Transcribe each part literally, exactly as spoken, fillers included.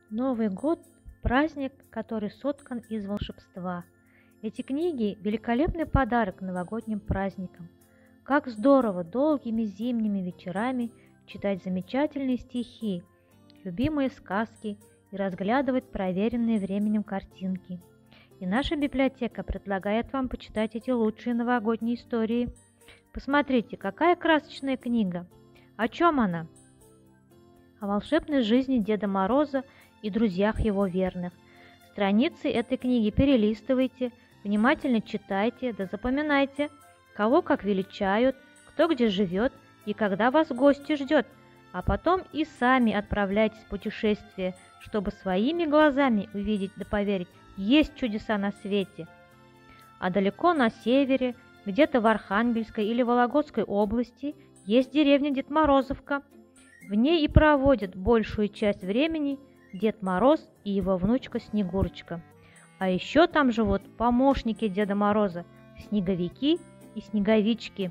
Новый год– праздник, который соткан из волшебства. Эти книги– великолепный подарок новогодним праздникам. Как здорово долгими зимними вечерами читать замечательные стихи, любимые сказки и разглядывать проверенные временем картинки. И наша библиотека предлагает вам почитать эти лучшие новогодние истории. Посмотрите, какая красочная книга! О чем она? О волшебной жизни Деда Мороза и друзьях его верных. Страницы этой книги перелистывайте, внимательно читайте, да запоминайте, кого как величают, кто где живет и когда вас в гости ждет, а потом и сами отправляйтесь в путешествие, чтобы своими глазами увидеть да поверить, есть чудеса на свете. А далеко на севере, где-то в Архангельской или Вологодской области, есть деревня Дед Морозовка. В ней и проводят большую часть времени Дед Мороз и его внучка Снегурочка. А еще там живут помощники Деда Мороза, снеговики и снеговички.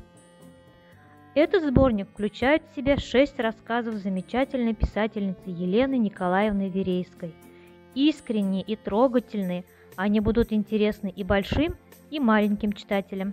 Этот сборник включает в себя шесть рассказов замечательной писательницы Елены Николаевны Верейской. Искренние и трогательные, они будут интересны и большим, и маленьким читателям.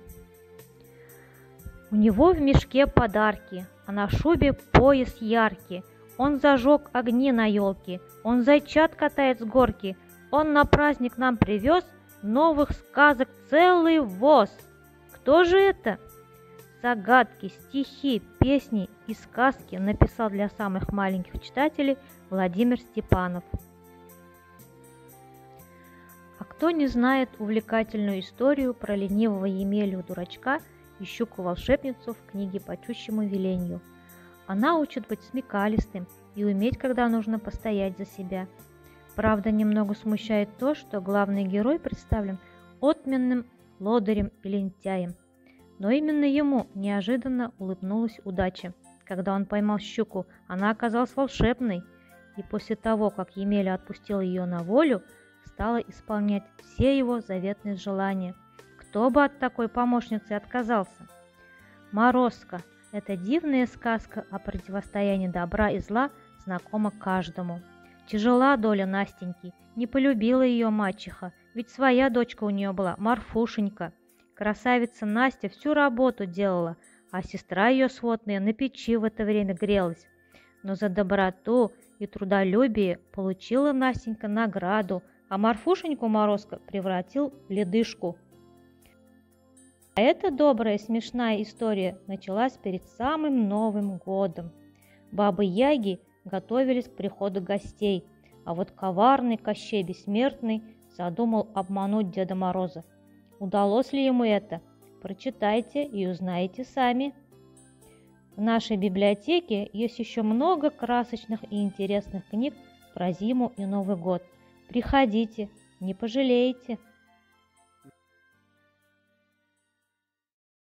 У него в мешке подарки, а на шубе пояс яркий. Он зажег огни на елке, он зайчат катает с горки, он на праздник нам привез новых сказок целый воз. Кто же это? Загадки, стихи, песни и сказки написал для самых маленьких читателей Владимир Степанов. А кто не знает увлекательную историю про ленивого Емелю-дурачка и щуку-волшебницу в книге «По чущему веленью»? Она учит быть смекалистым и уметь, когда нужно постоять за себя. Правда, немного смущает то, что главный герой представлен отменным лодырем и лентяем. Но именно ему неожиданно улыбнулась удача. Когда он поймал щуку, она оказалась волшебной, и после того, как Емеля отпустил ее на волю, стала исполнять все его заветные желания. Кто бы от такой помощницы отказался? Морозко. Эта дивная сказка о противостоянии добра и зла знакома каждому. Тяжела доля Настеньки, не полюбила ее мачеха, ведь своя дочка у нее была, Марфушенька. Красавица Настя всю работу делала, а сестра ее сводная на печи в это время грелась. Но за доброту и трудолюбие получила Настенька награду, а Марфушеньку Морозко превратил в ледышку. А эта добрая смешная история началась перед самым Новым годом. Бабы-яги готовились к приходу гостей, а вот коварный Кощей Бессмертный задумал обмануть Деда Мороза. Удалось ли ему это? Прочитайте и узнаете сами. В нашей библиотеке есть еще много красочных и интересных книг про зиму и Новый год. Приходите, не пожалеете.